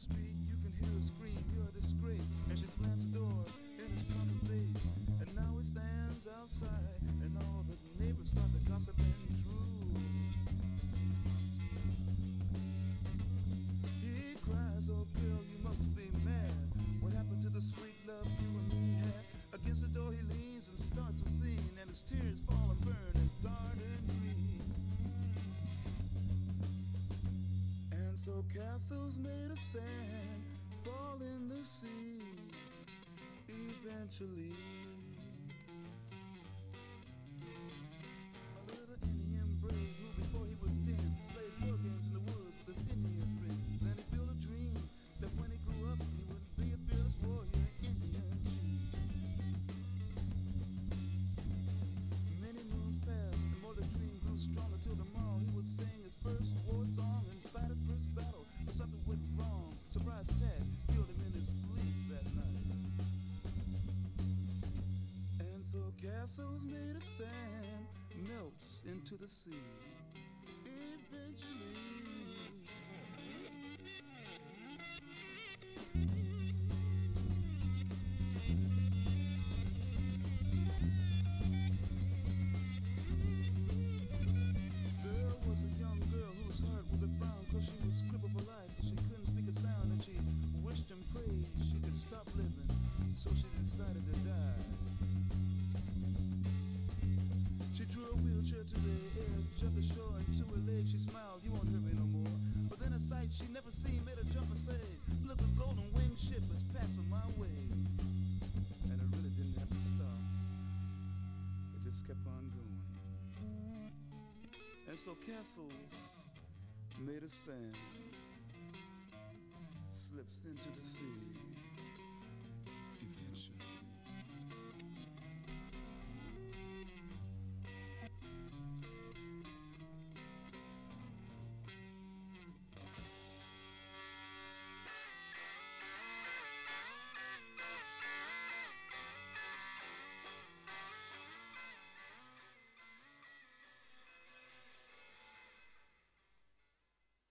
street, you can hear her scream, you're a disgrace. And she slams the door in his drunken face. And now he stands outside, and all the neighbors start to gossip and drool. He cries, oh girl, you must be mad. What happened to the sweet love you and me had? Against the door he leans and starts a scene, and his tears fall and burn in garden green. And so castles made of sand fall in the sea eventually. A little Indian brave who before he was 10 played war games in the woods with his Indian friends. And he built a dream that when he grew up he would be a fearless warrior Indian chief. Many moons passed and more the dream grew stronger till tomorrow he would sing his first war song and fight his first battle. But something went wrong. Surprise attack killed him in his sleep that night. And so castles made of sand melts into the sea eventually. There was a young girl whose heart was a frown, 'cause she was crippled for life and she couldn't speak a sound, and she wished and prayed she could stop living, so she decided to die. She drew a wheelchair to the edge of the shore, and to her leg she smiled, you won't hurt me no more. But then a sight she'd never seen made her jump and say, look, a golden winged ship is passing my way. And it really didn't have to stop. It just kept on going. And so castles made of sand slips into the sea.